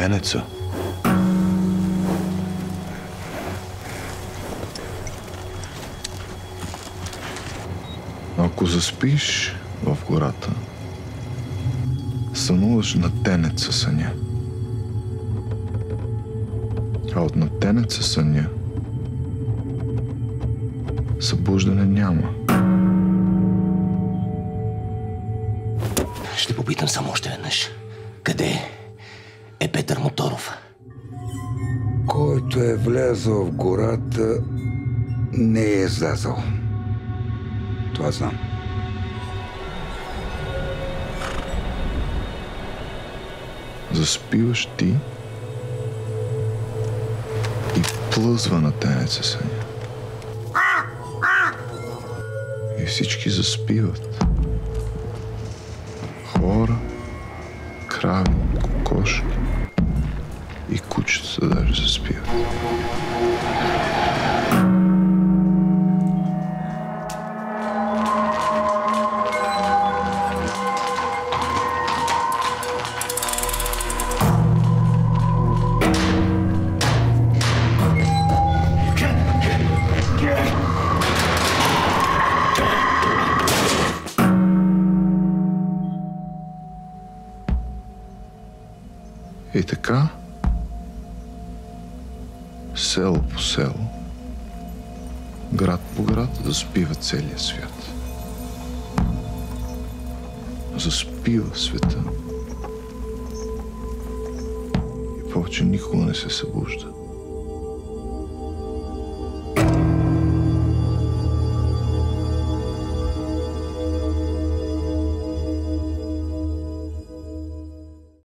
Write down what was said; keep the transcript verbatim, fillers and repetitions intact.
младенеца. Ако заспиш в гората, сънуваш на тенеца съня. А от натенеца съня събуждане няма. Ще попитам само още веднъж. Къде е Петър Моторов? Който е влязъл в гората, не е излязъл. Това знам. Заспиваш ти и плъзва на тенеца съня. И всички заспиват. Хора, крави, кокошки и кучета даже заспиват. И така, село по село, град по град, заспива целия свят. Заспива света. И повече никога не се събужда.